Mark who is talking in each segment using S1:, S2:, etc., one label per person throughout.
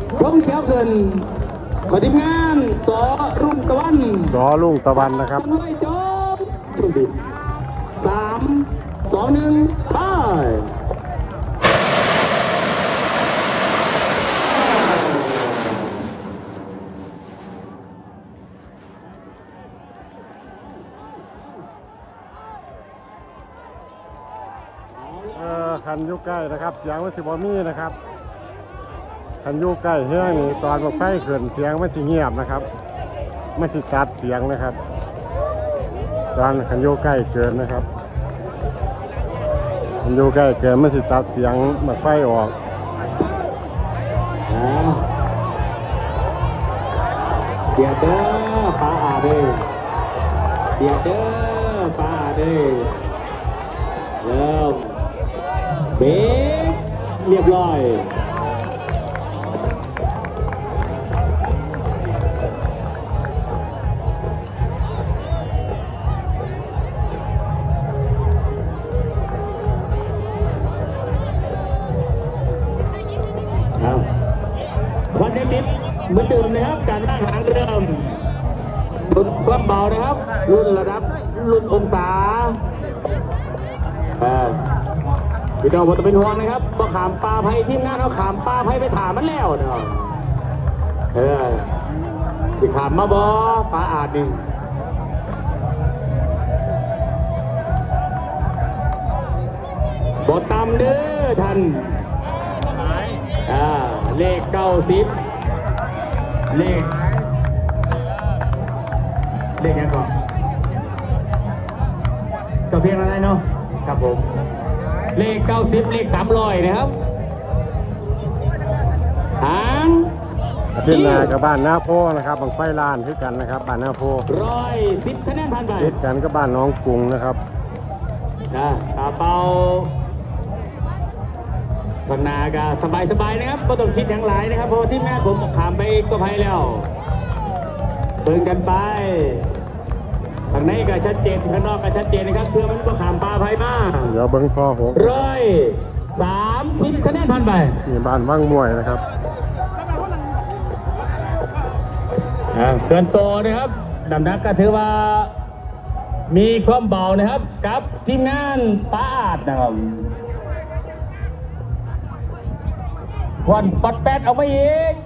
S1: ร่มเขียวเกินขอทีมงานสอรุ่งตะวัน
S2: นะครับ
S1: ไม่จบชุดดิ3 2 1ไป
S2: คันยุใกล้นะครับเสียงมันสิบมีนะครับคันยุใกล้เฮ้ยนี่ตอนบอกไฟเขื่อนเสียงมันสิเงียบนะครับไม่สิตัดเสียงนะครับตอนคันยุใกล้เกินนะครับคันยุใกล้เกินไม่สิตัดเสียงแบบไฟออก
S1: เดี๋ยวเด้อป้าอาเด้เดี๋ยวเด้อป้าอาเด้เริ่มเบรกเรียบร้อยควันนิดเหมือนเดิมนะครับการตั้งหางเริ่มรุ่นความเบานะครับรุ่นระดับรุ่นองศาพี่น้องผมต้องเป็นห่วงนะครับบ่ขามปลาไผ่ทีมงานเอาขามปลาไผ่ไปถามมันแล้วเนาะจะขามมาบ่ปลาอาดนี่บ่ต่ำเด้อท่านเลข90เลขยังก่อนก็เพียงอะไรเนาะครับผมเลข90เลข300นะครับหาง
S2: ที่นากับบ้านหน้าโพนะครับบางไฟล้านคือกันนะครับบ้านหน้าโพ
S1: 110คะแนนผ่านไป
S2: ติดกันกับบ้านน้องกรุงนะครับ
S1: กระเป๋าสนากาสบายนะครับไม่ต้องคิดอย่างไรนะครับเพราะที่แม่ผมขามไปก็ภัยแล้วเดินกันไปข้างในก็ชัดเจนข้างนอกก็ชัดเจนนะครับเพื่อมันก็ขามปลาภัยมาก
S2: เดี๋ยวเบิ้งข้อหก
S1: 130คะแนนผ่านไป
S2: นี่บ้านว่างมวยนะครับ
S1: เกินโตนะครับดำนักก็ถือว่ามีความเบานะครับกับทีมงานป้าอาดนะครับควันปัดแปดเอาไปอีก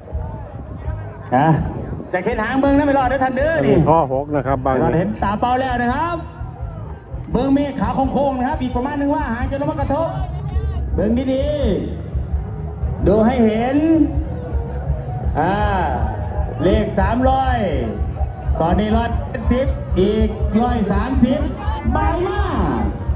S1: จะเข็นหางเบิ้งนะไม่รอดนะท่านเด้อนี่
S2: ข้อหกนะครับบาง
S1: เห็นตาเปล่าแล้วนะครับเบิ้งเมฆขาโค้งๆนะครับอีกประมาณนึงว่าหางจะลงมากระทบเบิ้งดีๆดูให้เห็นเลข300ตอนนี้110อีก130ใบมาก